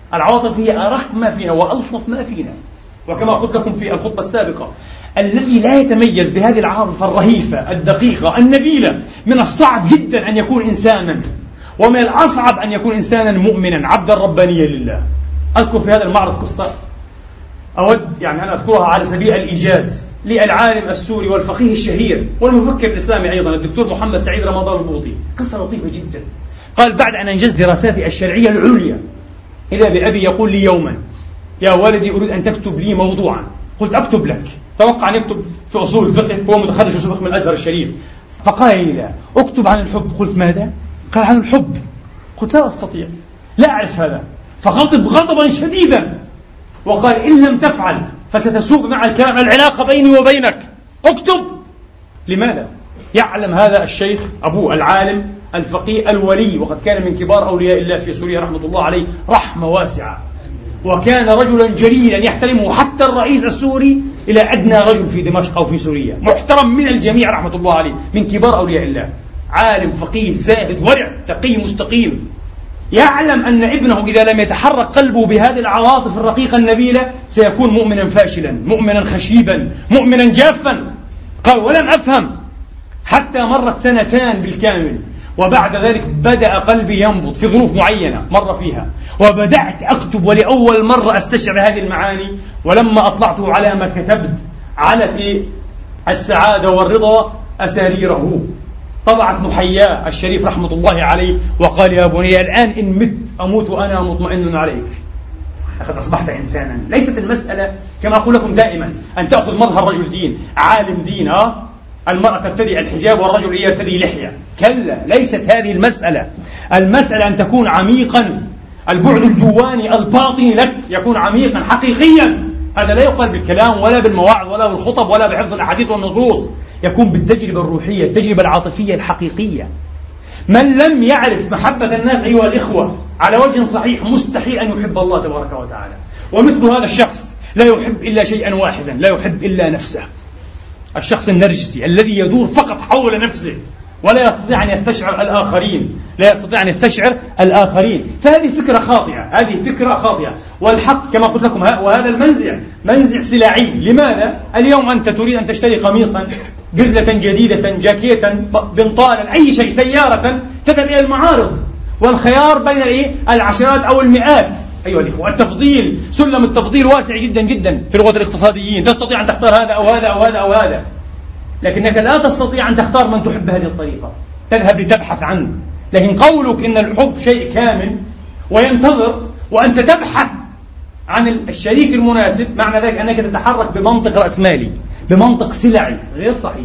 العواطف هي أرق ما فينا وألطف ما فينا. وكما قلت لكم في الخطبة السابقة، الذي لا يتميز بهذه العاطفة الرهيفة الدقيقة النبيلة من الصعب جدا أن يكون إنسانا، ومن الأصعب أن يكون إنسانا مؤمنا عبدا ربانيا لله. أذكر في هذا المعرض قصة أود أن أذكرها على سبيل الإيجاز للعالم السوري والفقيه الشهير والمفكر الإسلامي أيضا الدكتور محمد سعيد رمضان البوطي. قصة لطيفة جدا. قال: بعد أن أنجزت دراساتي الشرعية العليا، إذا بأبي يقول لي يوما: يا ولدي أريد أن تكتب لي موضوعا. قلت: أكتب لك. توقع أن يكتب في أصول الفقه، هو متخرج أصول الفقه من الأزهر الشريف. فقال لي: لا، أكتب عن الحب. قلت: ماذا؟ قال: عن الحب. قلت: لا أستطيع، لا أعرف هذا. فغضب غضبا شديدا وقال: إن لم تفعل فستسوء مع الكلام، العلاقة بيني وبينك، اكتب. لماذا؟ يعلم هذا الشيخ أبوه العالم الفقيه الولي، وقد كان من كبار أولياء الله في سوريا رحمة الله عليه رحمة واسعة، وكان رجلا جليلا يحترمه حتى الرئيس السوري إلى أدنى رجل في دمشق أو في سوريا، محترم من الجميع رحمة الله عليه، من كبار أولياء الله، عالم فقيه زاهد ورع تقي مستقيم. يعلم أن ابنه إذا لم يتحرك قلبه بهذه العواطف الرقيقة النبيلة سيكون مؤمنا فاشلا، مؤمنا خشيبا، مؤمنا جافا. قال: ولم أفهم حتى مرت سنتان بالكامل، وبعد ذلك بدأ قلبي ينبض في ظروف معينة مر فيها، وبدأت أكتب، ولأول مرة أستشعر هذه المعاني. ولما أطلعته على ما كتبت علت السعادة والرضا أساريره. طبعت محياه الشريف رحمة الله عليه وقال: يا بني، الآن إن مت أموت وأنا مطمئن عليك، لقد أصبحت إنسانا. ليست المسألة كما أقول لكم دائما أن تأخذ مظهر رجل دين، عالم دين، المرأة ترتدي الحجاب والرجل يرتدي لحية. كلا، ليست هذه المسألة. المسألة أن تكون عميقا، البعد الجواني الباطني لك يكون عميقا حقيقيا. هذا لا يقال بالكلام ولا بالمواعظ ولا بالخطب ولا بحفظ الأحاديث والنصوص، يكون بالتجربة الروحية، التجربة العاطفية الحقيقية. من لم يعرف محبة الناس أيها الإخوة على وجه صحيح مستحيل أن يحب الله تبارك وتعالى. ومثل هذا الشخص لا يحب إلا شيئا واحدا، لا يحب إلا نفسه. الشخص النرجسي الذي يدور فقط حول نفسه ولا يستطيع أن يستشعر الآخرين، لا يستطيع أن يستشعر الآخرين. فهذه فكرة خاطئة، هذه فكرة خاطئة. والحق كما قلت لكم، وهذا المنزع منزع سلعي. لماذا؟ اليوم أنت تريد أن تشتري قميصا، جزة جديدة، جاكيتا، بنطالا، أي شيء، سيارة، تذهب إلى المعارض والخيار بين العشرات أو المئات. أيها الإخوة، التفضيل، سلم التفضيل واسع جدا جدا في لغة الاقتصاديين، تستطيع أن تختار هذا أو هذا أو هذا أو هذا، لكنك لا تستطيع أن تختار من تحب بهذه الطريقة، تذهب لتبحث عنه. لكن قولك إن الحب شيء كامل وينتظر وأنت تبحث عن الشريك المناسب، معنى ذلك أنك تتحرك بمنطق رأسمالي، بمنطق سلعي غير صحيح.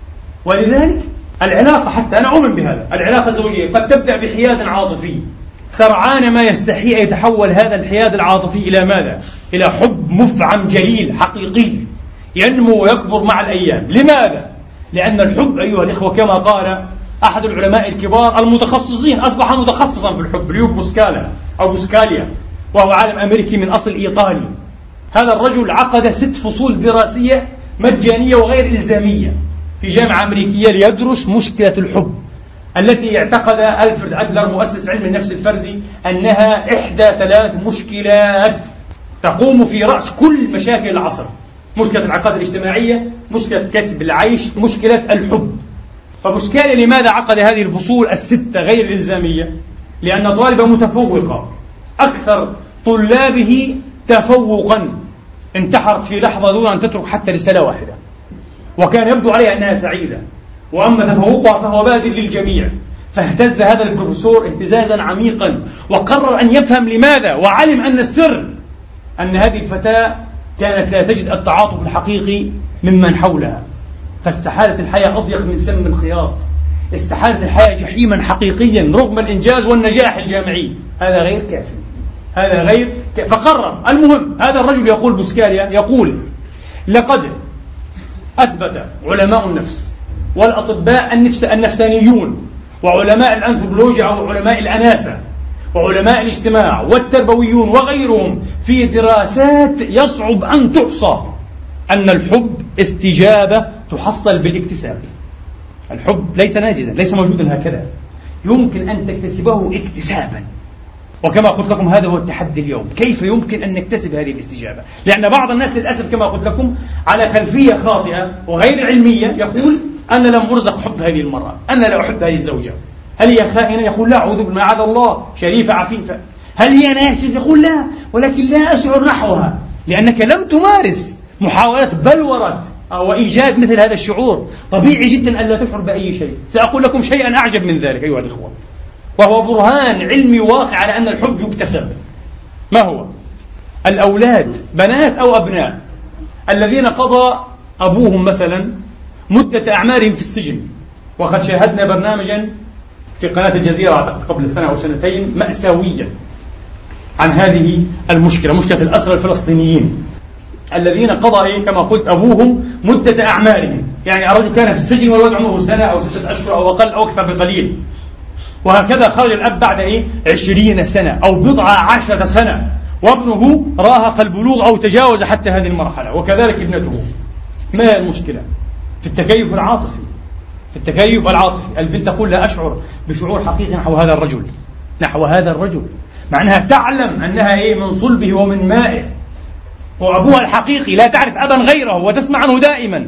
ولذلك العلاقة، حتى أنا أؤمن بهذا، العلاقة الزوجية قد تبدأ بحياد عاطفي، سرعان ما يستحي أن يتحول هذا الحياد العاطفي إلى ماذا؟ إلى حب مفعم جليل حقيقي ينمو ويكبر مع الأيام. لماذا؟ لأن الحب أيها الإخوة كما قال أحد العلماء الكبار المتخصصين، أصبح متخصصا في الحب، ليوب بوسكالا أو بوسكاليا، وهو عالم أمريكي من أصل إيطالي. هذا الرجل عقد 6 فصول دراسية مجانية وغير إلزامية في جامعة أمريكية ليدرس مشكلة الحب، التي اعتقد ألفريد أدلر مؤسس علم النفس الفردي أنها إحدى 3 مشكلات تقوم في رأس كل مشاكل العصر: مشكلة العقاد الاجتماعية، مشكلة كسب العيش، مشكلة الحب. فبوسكاليا لماذا عقد هذه الفصول 6 غير الإلزامية؟ لأن طالبة متفوقة أكثر طلابه تفوقا انتحرت في لحظة دون أن تترك حتى رسالة واحدة، وكان يبدو عليها أنها سعيدة، وأما تفوقها فهو باذل للجميع. فاهتز هذا البروفيسور اهتزازا عميقا وقرر أن يفهم لماذا، وعلم أن السر أن هذه الفتاة كانت لا تجد التعاطف الحقيقي ممن حولها، فاستحالت الحياة أضيق من سم الخياط، استحالت الحياة جحيما حقيقيا رغم الإنجاز والنجاح الجامعي. هذا غير كافي، هذا غير كافي. فقرر. المهم، هذا الرجل يقول، بوسكاليا يقول: لقد أثبت علماء النفس والأطباء النفسانيون وعلماء الأنثروبولوجيا أو علماء الأناسة وعلماء الاجتماع والتربويون وغيرهم في دراسات يصعب أن تحصى أن الحب استجابة تحصل بالاكتساب. الحب ليس ناجزا، ليس موجودا هكذا، يمكن أن تكتسبه اكتسابا. وكما قلت لكم هذا هو التحدي اليوم، كيف يمكن أن نكتسب هذه الاستجابة؟ لأن بعض الناس للأسف كما قلت لكم على خلفية خاطئة وغير علمية يقول أنا لم أرزق حب هذه المرأة، أنا لا أحب هذه الزوجة. هل هي خائنة؟ يقول لا، أعوذ بالله معاذ الله، شريفة عفيفة. هل هي ناشز؟ يقول لا، ولكن لا أشعر نحوها، لأنك لم تمارس محاولة بلورة وإيجاد مثل هذا الشعور. طبيعي جدا ألا تشعر بأي شيء. سأقول لكم شيئا أعجب من ذلك أيها الإخوة، وهو برهان علمي واقع على أن الحب يكتسب. ما هو؟ الأولاد، بنات أو أبناء، الذين قضى أبوهم مثلا مدة أعمارهم في السجن، وقد شاهدنا برنامجا في قناة الجزيرة أعتقد قبل سنة أو سنتين مأساويا عن هذه المشكلة، مشكلة الأسرى الفلسطينيين الذين قضى كما قلت أبوهم مدة أعمارهم. يعني الرجل كان في السجن والولد عمره سنة أو 6 أشهر أو أقل أو أكثر بقليل، وهكذا خرج الأب بعد 20 سنة أو 10 سنة، وابنه راهق البلوغ أو تجاوز حتى هذه المرحلة، وكذلك ابنته. ما هي المشكلة؟ في التكيف العاطفي. في التكيف العاطفي البنت تقول لا أشعر بشعور حقيقي نحو هذا الرجل، مع أنها تعلم أنها من صلبه ومن مائه، وأبوها الحقيقي لا تعرف أبا غيره وتسمع عنه دائما.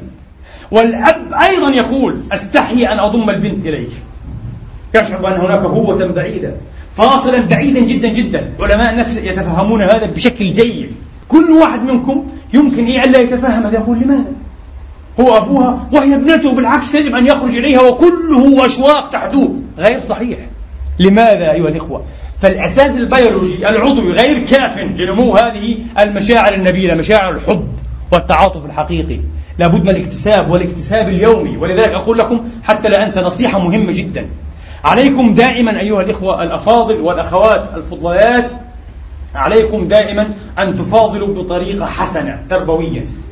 والأب أيضا يقول أستحي أن أضم البنت إليك، يشعر بأن هناك هوة بعيدة، فاصلا بعيدا جدا جدا. علماء النفس يتفهمون هذا بشكل جيد. كل واحد منكم يمكن ألا يتفهم هذا، يقول لماذا؟ هو أبوها وهي ابنته، بالعكس يجب أن يخرج إليها وكله أشواق تحدوه. غير صحيح. لماذا أيها الإخوة؟ فالأساس البيولوجي العضوي غير كاف لنمو هذه المشاعر النبيلة، مشاعر الحب والتعاطف الحقيقي. لابد من الاكتساب والاكتساب اليومي. ولذلك أقول لكم حتى لا أنسى نصيحة مهمة جدا، عليكم دائما أيها الإخوة الأفاضل والأخوات الفضليات، عليكم دائما أن تفاضلوا بطريقة حسنة تربويا.